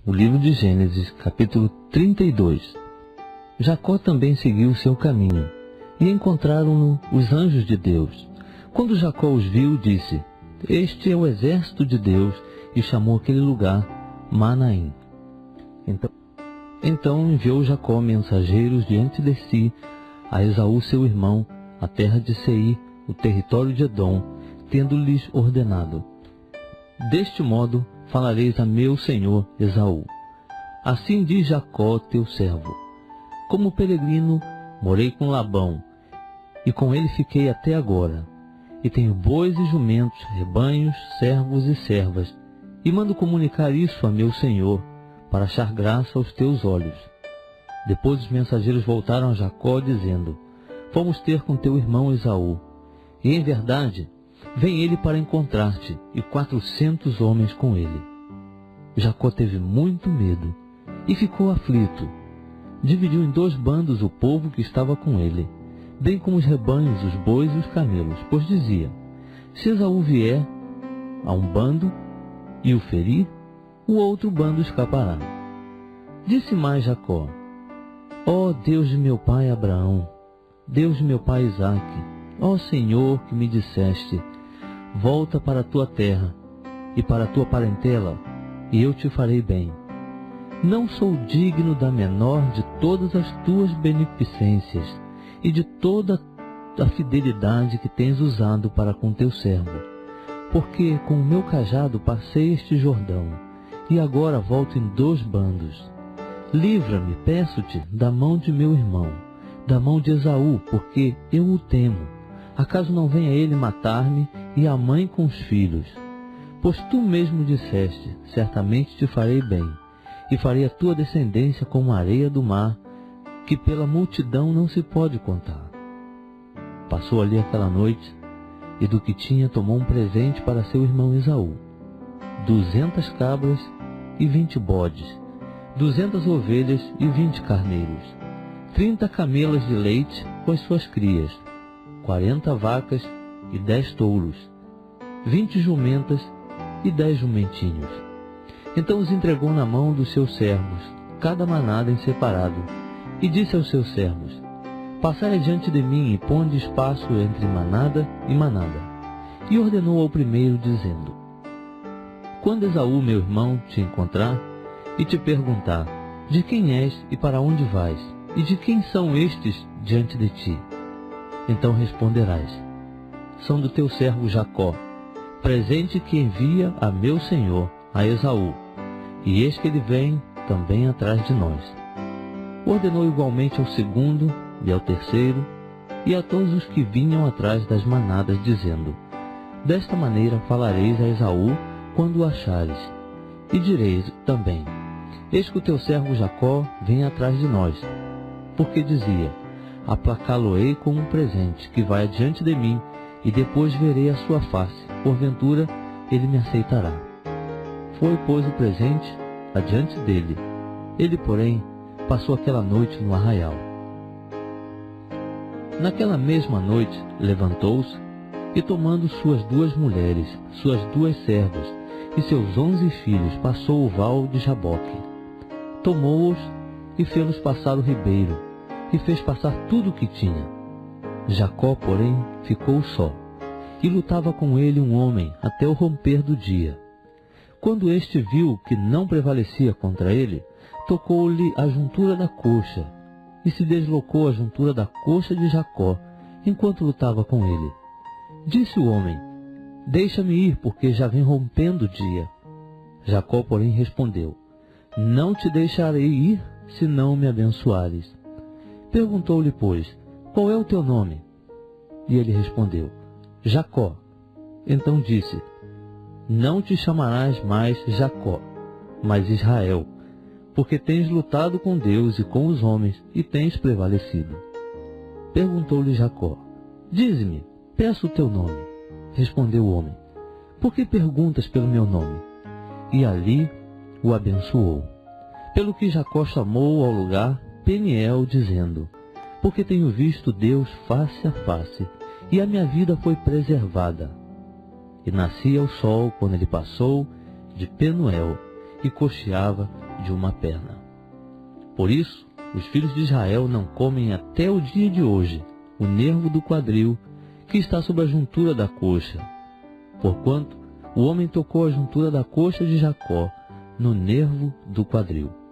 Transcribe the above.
O livro de Gênesis, capítulo 32. Jacó também seguiu o seu caminho, e encontraram-no os anjos de Deus. Quando Jacó os viu, disse: Este é o exército de Deus, e chamou aquele lugar Manaim. Então enviou Jacó mensageiros diante de si a Esaú seu irmão, a terra de Seir, o território de Edom, tendo-lhes ordenado: Deste modo falareis a meu senhor Esaú: Assim diz Jacó teu servo: Como peregrino morei com Labão, e com ele fiquei até agora. E tenho bois e jumentos, rebanhos, servos e servas, e mando comunicar isso a meu senhor, para achar graça aos teus olhos. Depois os mensageiros voltaram a Jacó, dizendo: Fomos ter com teu irmão Esaú, e em verdade vem ele para encontrar-te, e 400 homens com ele. Jacó teve muito medo, e ficou aflito. Dividiu em 2 bandos o povo que estava com ele, bem como os rebanhos, os bois e os camelos, pois dizia: Se Esaú vier a um bando e o ferir, o outro bando escapará. Disse mais Jacó: Ó Deus de meu pai Abraão, Deus de meu pai Isaque, ó Senhor que me disseste: Volta para a tua terra e para a tua parentela, e eu te farei bem. Não sou digno da menor de todas as tuas beneficências e de toda a fidelidade que tens usado para com teu servo, porque com o meu cajado passei este Jordão, e agora volto em 2 bandos. Livra-me, peço-te, da mão de meu irmão, da mão de Esaú, porque eu o temo. Acaso não venha ele matar-me e a mãe com os filhos? Pois tu mesmo disseste: Certamente te farei bem, e farei a tua descendência como a areia do mar, que pela multidão não se pode contar. Passou ali aquela noite, e do que tinha tomou um presente para seu irmão Esaú: 200 cabras e 20 bodes, 200 ovelhas e 20 carneiros, 30 camelas de leite com as suas crias, 40 vacas e 10 touros, 20 jumentas e 10 jumentinhos. Então os entregou na mão dos seus servos, cada manada em separado, e disse aos seus servos: Passai adiante de mim e ponde espaço entre manada e manada. E ordenou ao primeiro, dizendo: Quando Esaú, meu irmão, te encontrar e te perguntar: De quem és e para onde vais? E de quem são estes diante de ti? Então responderás: São do teu servo Jacó, presente que envia a meu senhor, a Esaú, e eis que ele vem também atrás de nós. Ordenou igualmente ao segundo e ao terceiro, e a todos os que vinham atrás das manadas, dizendo: Desta maneira falareis a Esaú quando o achares, e direis também: Eis que o teu servo Jacó vem atrás de nós, porque dizia: Aplacá-lo-ei com um presente que vai adiante de mim, e depois verei a sua face, porventura ele me aceitará. Foi, pois, o presente adiante dele. Ele, porém, passou aquela noite no arraial. Naquela mesma noite levantou-se, e tomando suas 2 mulheres, suas 2 servas e seus 11 filhos, passou o val de Jaboque. Tomou-os e fê-los passar o ribeiro, e fez passar tudo o que tinha. Jacó, porém, ficou só, e lutava com ele um homem até o romper do dia. Quando este viu que não prevalecia contra ele, tocou-lhe a juntura da coxa, e se deslocou a juntura da coxa de Jacó, enquanto lutava com ele. Disse o homem: Deixa-me ir, porque já vem rompendo o dia. Jacó, porém, respondeu: Não te deixarei ir, se não me abençoares. Perguntou-lhe, pois: Qual é o teu nome? E ele respondeu: Jacó. Então disse: Não te chamarás mais Jacó, mas Israel, porque tens lutado com Deus e com os homens, e tens prevalecido. Perguntou-lhe Jacó: Dize-me, peço o teu nome. Respondeu o homem: Por que perguntas pelo meu nome? E ali o abençoou. Pelo que Jacó chamou ao lugar Peniel, dizendo: Porque tenho visto Deus face a face, e a minha vida foi preservada. E nascia o sol quando ele passou de Penuel, e cocheava de uma perna. Por isso, os filhos de Israel não comem até o dia de hoje o nervo do quadril que está sobre a juntura da coxa, porquanto o homem tocou a juntura da coxa de Jacó no nervo do quadril.